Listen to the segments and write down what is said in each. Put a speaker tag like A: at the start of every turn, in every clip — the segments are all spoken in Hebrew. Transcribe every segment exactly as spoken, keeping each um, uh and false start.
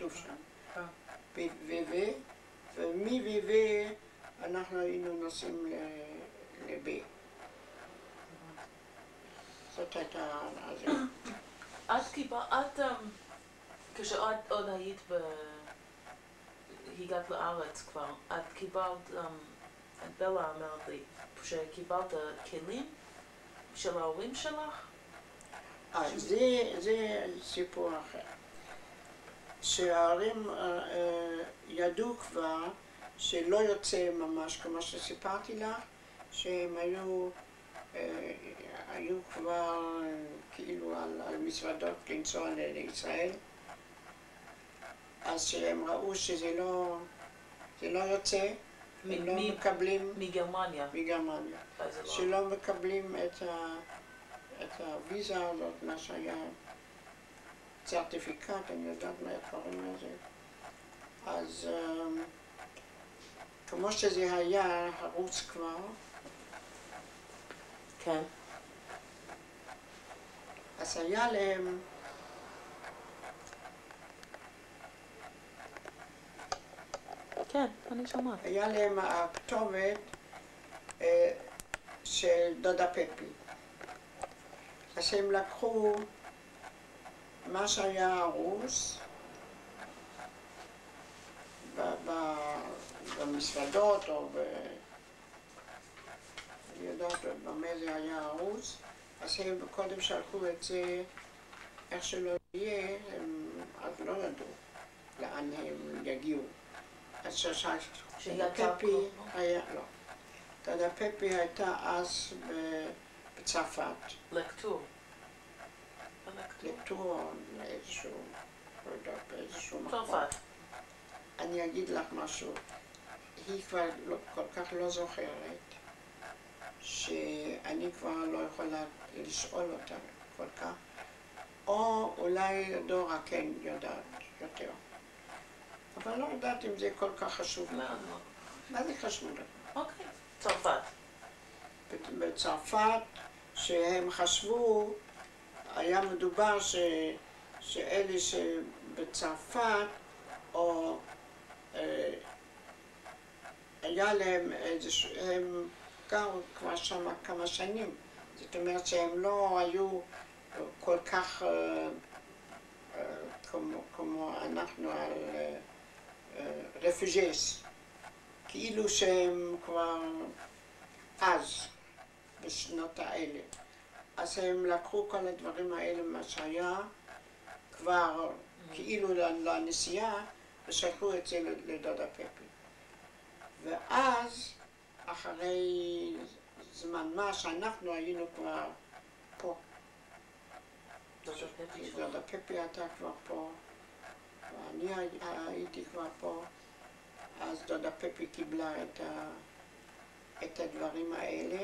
A: כתוב שם. ב-ו, ומ-ו אנחנו היינו נוסעים ל-ב. זאת הייתה...
B: את קיבלת, כשאת עוד היית ב... הגעת לארץ כבר, את קיבלת, בלה אמרת לי, שקיבלת כלים של ההורים שלך?
A: זה סיפור אחר. שההורים ידעו כבר שלא יוצא ממש כמו שסיפרתי לך, שהם היו, היו כבר כאילו על, על מזוודות לנסוע לישראל, אז שהם ראו שזה לא, זה לא יוצא, הם לא מקבלים...
B: מגרמניה.
A: מגרמניה. שלא מקבלים את, ה, את הוויזה הזאת, מה שהיה צרטיפיקט, אני יודעת מה קוראים לזה. אז כמו שזה היה הרוץ כבר,
B: כן.
A: אז היה להם
B: כן, אני שומעת.
A: היה להם הכתובת אה, של דודה פפי. אז הם לקחו מה שהיה הרוס במסעדות או ב... אני יודעת במה זה היה הרוס, אז הם קודם שלחו את זה איך שלא יהיה, הם אז לא ידעו לאן הם יגיעו. אז שדודה פפי היה, לא. דודה פפי הייתה אז בצרפת.
B: לקטור.
A: לקטור לאיזשהו, לא יודע, באיזשהו מקום.
B: צרפת.
A: אני אגיד לך משהו, היא כבר לא, כל כך לא זוכרת, שאני כבר לא יכולה לשאול אותה כל כך, או אולי דורה כן יודעת יותר. אבל לא יודעת אם זה כל כך חשוב.
B: לא, לא.
A: מה זה חשוב?
B: אוקיי, צרפת.
A: בצרפת, שהם חשבו, היה מדובר ש... שאלה שבצרפת, או אה, היה להם איזשהו, הם גרו כבר שם כמה שנים. זאת אומרת שהם לא היו כל כך אה, אה, כמו, כמו אנחנו על אה, רפוג'יס, כאילו שהם כבר אז, בשנות האלה. אז הם לקחו כל הדברים האלה, מה שהיה, כבר כאילו לנסיעה, ושלחו את זה לדודה פפי. ואז, אחרי זמן מה שאנחנו היינו כבר פה. דודה פפי הייתה כבר פה, ואני הייתי כבר פה, אז דודה פפי קיבלה את, ה, את הדברים האלה,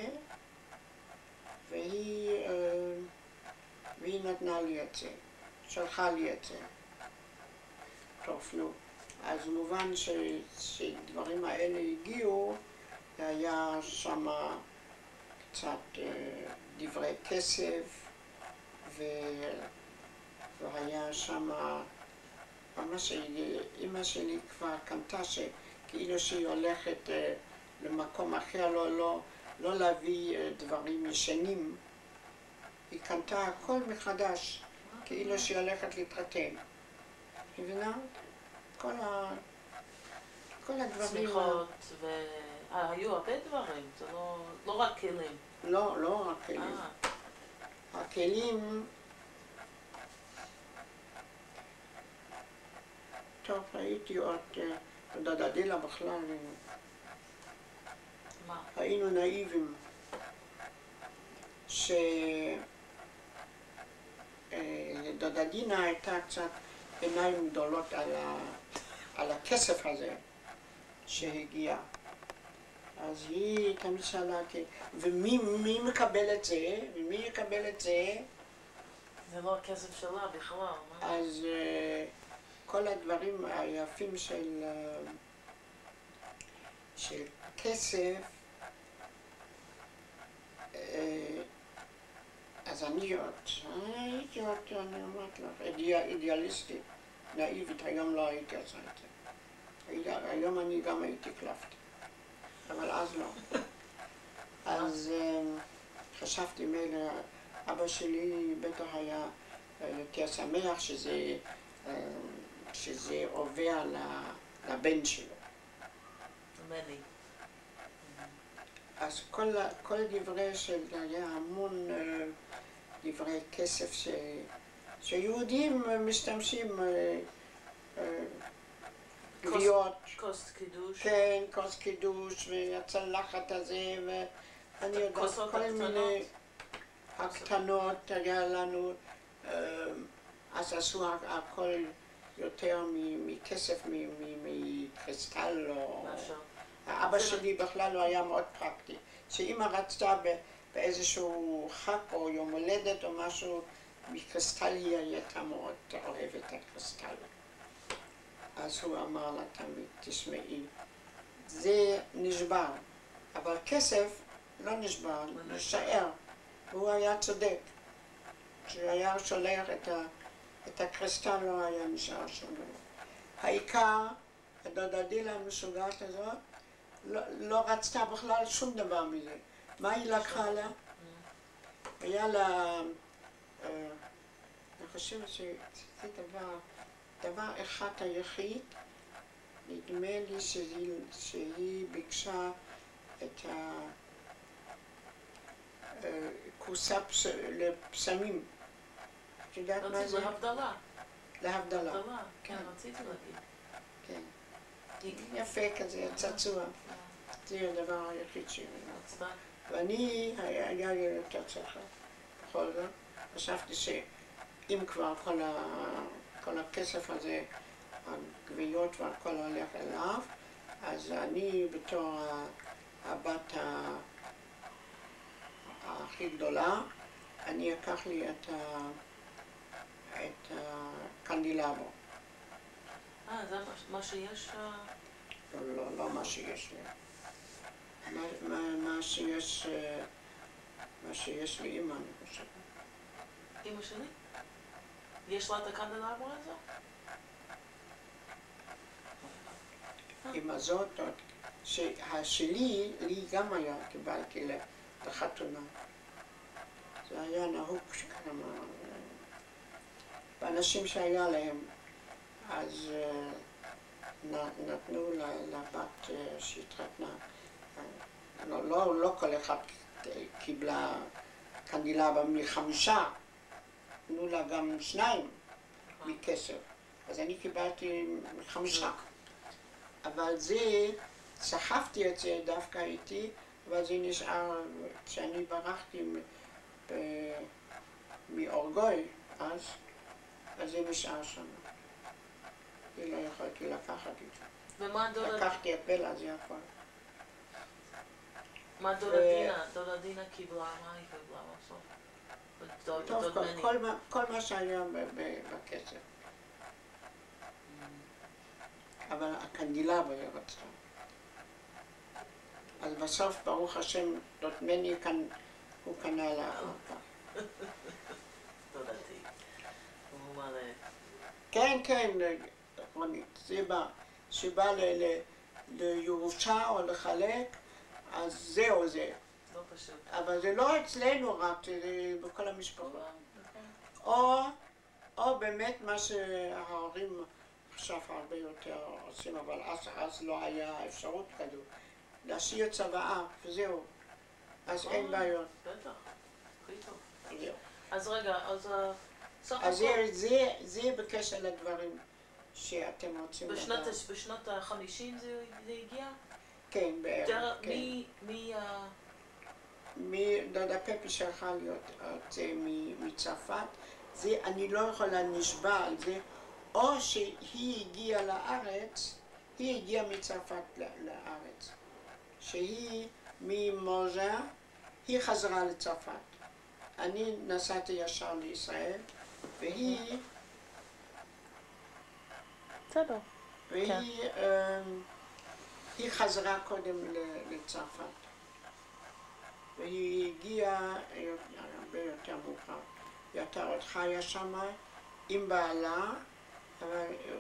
A: והיא, והיא נתנה לי את זה, שלחה לי את זה. טוב, נו. אז מובן ש, שדברים האלה הגיעו, היה שם קצת דברי כסף, ו, והיה שם, ממש אמא שלי כבר קנתה שכאילו שהיא הולכת למקום אחר, לא, לא, לא להביא דברים ישנים. היא קנתה הכל מחדש, כאילו שהיא הולכת להתחתן. מבינה? כל ה... כל הדברים...
B: צמיחות ו... היו הרבה דברים, זה לא, לא רק כלים.
A: לא, לא רק כלים. הכלים... טוב, הייתי עוד... דודה דילה בכלל...
B: מה?
A: היינו נאיבים. ש... דודה דינה הייתה קצת עיניים גדולות על, ה... על הכסף הזה שהגיע. אז היא תמיד שאלה, ומי מי מקבל את זה? ומי יקבל את זה?
B: זה לא הכסף שלה בכלל.
A: אז כל הדברים היפים של, של כסף, אז אני עוד, הייתי עוד, אני אומרת לך, אידיאליסטית נאיבית, היום לא הייתי עושה את זה. היום אני גם הייתי קלפתי, אבל אז לא. אז חשבתי מילא, אבא שלי בטח היה יותר שמח שזה, שזה עובר לבן שלו.
B: מני.
A: אז כל, כל דברי של, היה המון דברי כסף ש, שיהודים משתמשים גביעות.
B: כוס קידוש.
A: כן, כוס קידוש והצלחת הזה, ואני יודעת כל מיני הקטנות היה לנו, אז עשו הכל יותר מכסף, מקריסטל או... האבא שלי בכלל לא היה מאוד פרקטי. שאמא רצתה באיזשהו חג או יום הולדת או משהו, מקריסטל היא הייתה מאוד אוהבת את הקריסטל. אז הוא אמר לה תמיד, תשמעי, זה נשבר, אבל כסף לא נשבר, נשאר. והוא היה צודק. כשהיה שולח את, ה, את הקריסטל לא היה נשאר שום דבר. העיקר, הדודה דילה המשוגעת הזאת, לא, לא רצתה בכלל שום דבר מזה. מה היא לקחה לה? היה לה, אני חושבת שזה דבר, דבר אחד היחיד, נדמה לי שהיא, שהיא ביקשה את הכורסה לפסמים. את יודעת מה זה?
B: להבדלה.
A: להבדלה.
B: להבדלה, כן, רציתי להגיד.
A: כן. יפה כזה, צעצוע. זה הדבר היחיד שלי. ואני, היה לי יותר צלחה. בכל זאת, חשבתי שאם כבר כל, ה, כל הכסף הזה, הגביעות והכל הולך אליו, אז אני בתור הבת הכי גדולה, אני אקח לי את, את הקנדילבו.
B: אה, זה מה שיש?
A: לא, לא, לא מה שיש לי. מה, מה, מה שיש, מה שיש לי אמא, אני חושבת.
B: אמא שלי? יש לה את הקנדלבו הזה?
A: אמא זאת, שהשלי, לי גם היה, קיבלתי לחתונה. זה היה נהוג כמה, באנשים שהיה להם, אז נתנו לבת שהתחתנה. לא, לא, לא כל אחד קיבלה קנדילבה מחמישה, נתנו לה גם שניים מכסף, אז אני קיבלתי חמישה. אבל זה, סחבתי את זה דווקא איתי, אבל זה נשאר, כשאני ברחתי מאורגוי אז, אז זה נשאר שם. אני לא יכולתי לקחת את זה.
B: ומה דודה...
A: לקחתי את בלה, זה הכל.
B: מה דודה דינה? דודה דינה קיבלה, מה היא קיבלה בסוף?
A: טוב, כל מה שהיה בכסף. אבל הקנדילבה היא רצתה. אז בסוף, ברוך השם, דוד מני הוא קנה לה אותה.
B: דודתי. הוא מלא.
A: כן, כן, זה בא, שבא לירושה או לחלק, אז זהו זה.
B: לא פשוט.
A: אבל זה לא אצלנו רק, זה בכל המשפחות. או, או באמת מה שההורים עכשיו הרבה יותר עושים, אבל אז, אז לא היה אפשרות כזו. להשאיר צוואה, וזהו. אז אין בעיות.
B: בטח, הכי טוב.
A: זהו.
B: אז רגע, אז סך
A: אז
B: הכל...
A: זה, זה בקשר לדברים שאתם רוצים לדעת.
B: בשנות החמישים זה הגיע?
A: כן, בערך, כן.
B: מי... מי...
A: מי דודה פפי שלחה להיות זה מצרפת, זה אני לא יכולה נשבע על זה, או שהיא הגיעה לארץ, היא הגיעה מצרפת לארץ, שהיא ממוז'ה, היא חזרה לצרפת. אני נסעתי ישר לישראל, והיא...
B: בסדר.
A: והיא היא חזרה קודם לצרפת. והיא הגיעה הרבה יותר מאוחר. היא הייתה עוד חיה שמה עם בעלה, אבל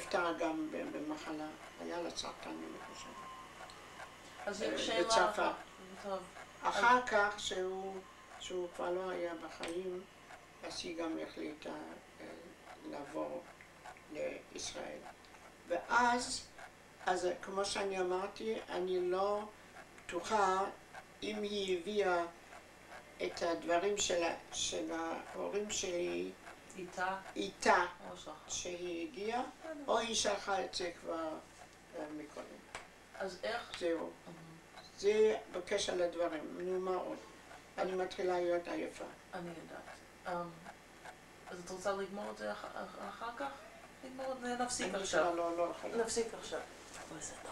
A: נפטרה גם במחלה, היה לה סרטן, אני חושבת.
B: אז יש שאלה
A: בצרפת.
B: אחת. טוב.
A: אחר כך, שהוא, שהוא כבר לא היה בחיים, אז היא גם החליטה אה, לעבור לישראל. ואז, אז כמו שאני אמרתי, אני לא בטוחה אם היא הביאה את הדברים של, של ההורים שלי
B: איתה?
A: איתה,
B: או שלך.
A: שהיא הגיעה, או היא שלחה את זה כבר אה, מקודם.
B: אז איך?
A: זהו. זה בקשר לדברים, נו מה עוד? אני מתחילה להיות עייפה.
B: אני יודעת. אז את רוצה לגמור את זה אחר כך? לגמור את זה, נפסיק עכשיו.
A: אני לא, לא יכולה.
B: נפסיק עכשיו. בסדר.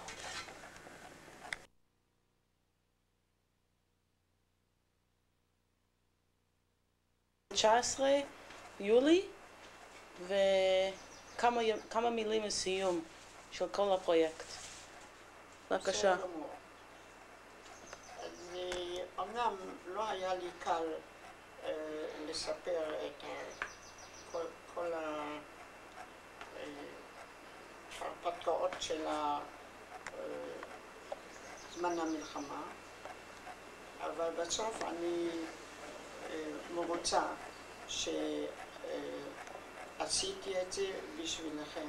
B: תשע עשרה יולי, וכמה מילים לסיום של כל הפרויקט. בבקשה.
A: אני, אמנם לא היה לי קל אה, לספר את ה, כל, כל ההרפתקאות של ה, אה, זמן המלחמה, אבל בסוף אני אה, מרוצה שעשיתי אה, את זה בשבילכם,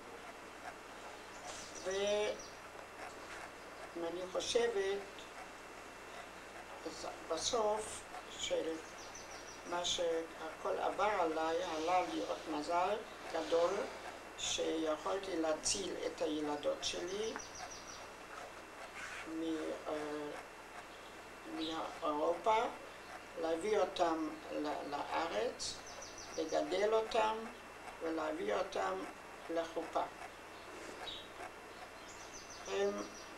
A: ואני חושבת בסוף של מה שהכל עבר עליי, עלה לי עוד מזל גדול שיכולתי להציל את הילדות שלי מאירופה, להביא אותם לארץ, לגדל אותם ולהביא אותם לחופה. הם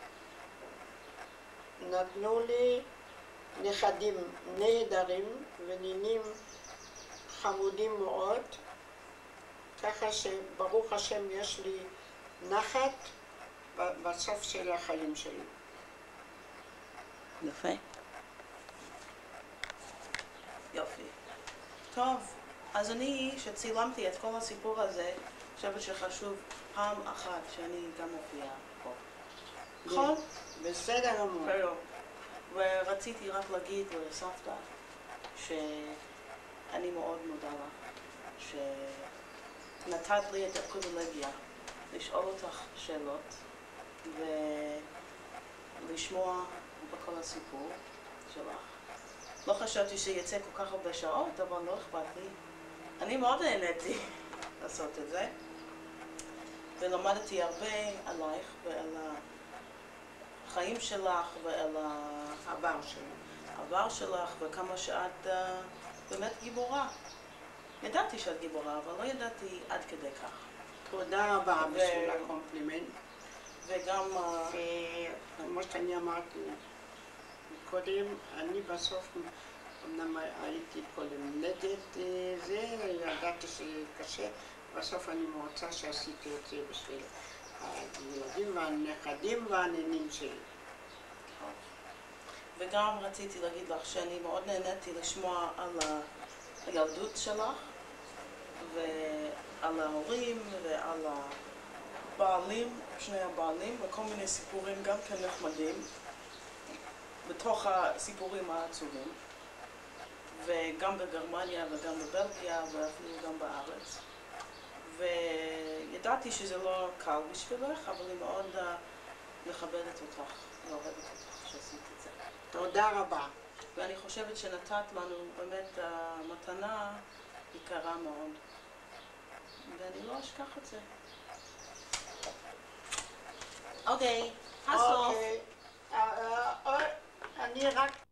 A: נתנו לי נכדים נהדרים ונינים חמודים מאוד, ככה שברוך השם יש לי נחת בסוף של החיים שלי.
B: יפה. יופי. טוב, אז אני, שצילמתי את כל הסיפור הזה, חושבת שחשוב פעם אחת שאני גם מופיעה פה. נכון?
A: בסדר גמור.
B: ורציתי רק להגיד לסבתא שאני מאוד מודה לך שנתת לי את הפריבילגיה לשאול אותך שאלות ולשמוע בכל הסיפור שלך. לא חשבתי שיצא כל כך הרבה שעות, אבל לא אכפת לי. אני מאוד נהניתי לעשות את זה, ולמדתי הרבה עלייך ועל החיים שלך ועל
A: העבר שלי.
B: העבר שלך וכמה שאת uh, באמת גיבורה. ידעתי שאת גיבורה, אבל לא ידעתי עד כדי כך.
A: תודה רבה ו... בשביל הקומפלימנט.
B: וגם...
A: כמו שאני אמרתי קודם, אני בסוף, אמנם הייתי קודם נגד זה, ידעתי שקשה, בסוף אני מרוצה שעשיתי את זה בשביל הילדים והנכדים והנינים שלי.
B: וגם רציתי להגיד לך שאני מאוד נהניתי לשמוע על הילדות שלך ועל ההורים ועל הבעלים, שני הבעלים, וכל מיני סיפורים גם כן נחמדים בתוך הסיפורים העצובים, וגם בגרמניה וגם בבלגיה ואפילו גם בארץ. וידעתי שזה לא קל בשבילך, אבל אני מאוד uh, מכבדת אותך ואוהבת אותך שעשית את זה.
A: תודה רבה.
B: ואני חושבת שנתת לנו באמת uh, מתנה יקרה מאוד, ואני לא אשכח את זה. אוקיי, הסוף.
A: אוקיי, אני רק